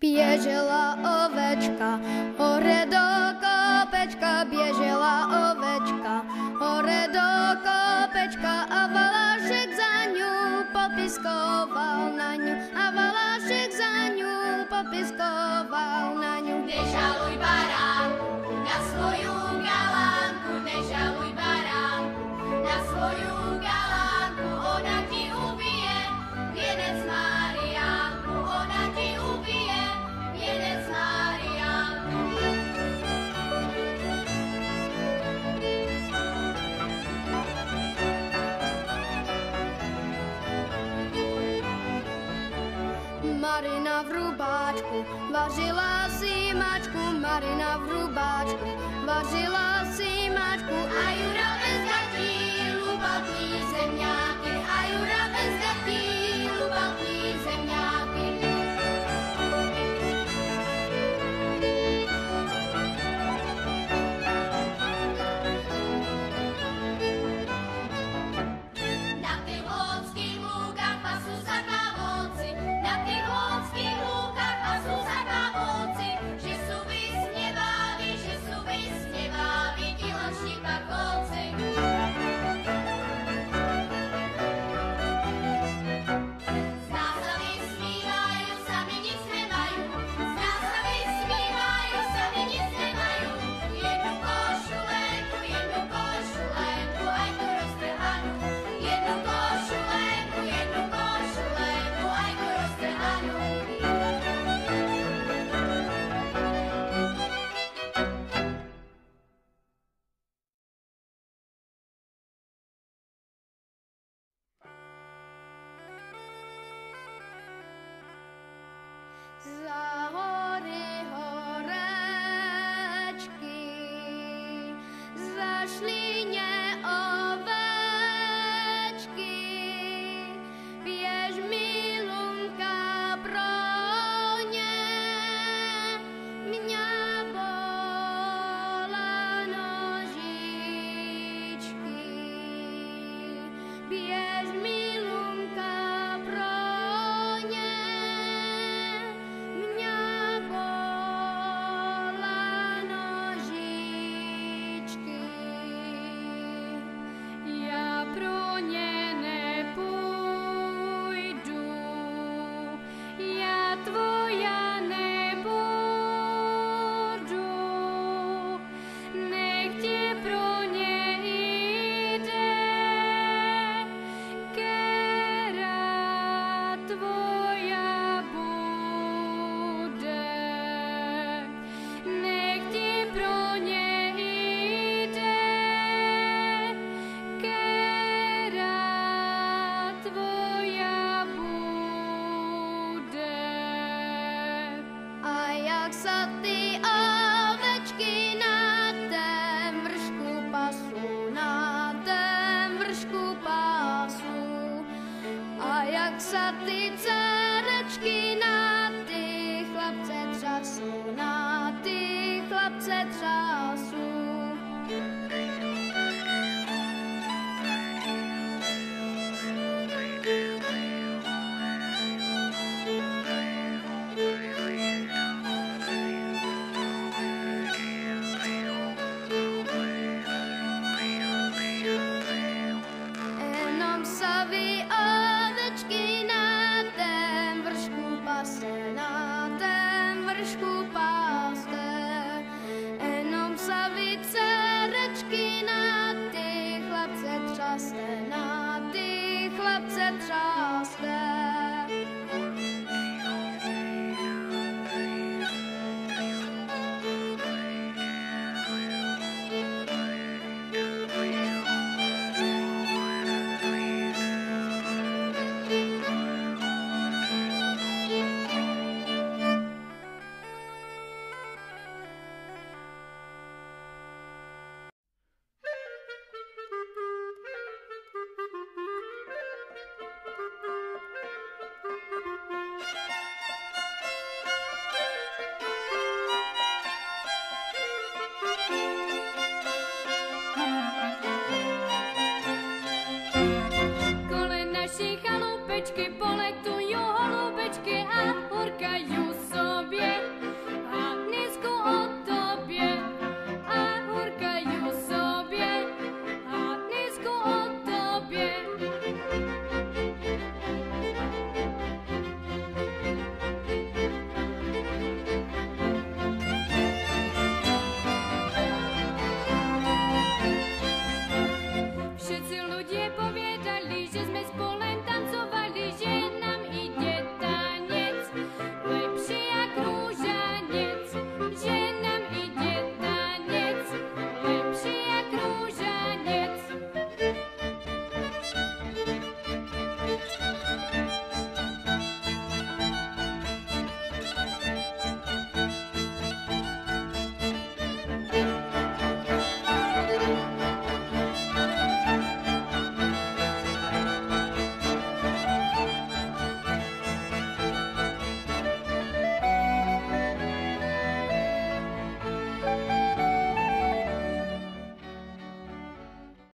Běžela ovečka, hore do kopečka, běžela ovečka, hore do kopečka a Valášek za ňu popiskoval na ňu a Valášek za ňu popiskoval na ňu. Nežaluj baránku na svoju galánku, nežaluj baránku na svoju galánku, ona ti ubije vienec Mariánku, ona ti ubije vienec Mariánku. Marina v rubáčku vařila si mačku, Marina v rubáčku vařila si mačku A Jura bez gatí lubal k ní zemňáky, a Jura bez gatí lubal k ní zemňáky. Na tých lóckých lúkach pasú sa klavóci, na tých lóckých lúkach pasú sa klavóci, že sú vysnevávi, diloční parkovci. Z nás sa vysmívajú, sami nic nemajú, z nás sa vysmívajú, sami nic nemajú. Jednu košulenku, aj tu roztrhanú, jednu košulenku, aj tu roztrhanú. za hory horečky, za šlině ovečky, běž milunka pro ně, mě bolá nožičky, běž milunka pro ně, mě bolá nožičky. Já pro ně nepůjdu, já tvoja nebudu, nech tě pro ně jde, která tvoja bude. Nech ti pro ně jde, která tvoja bude. A jak sa ty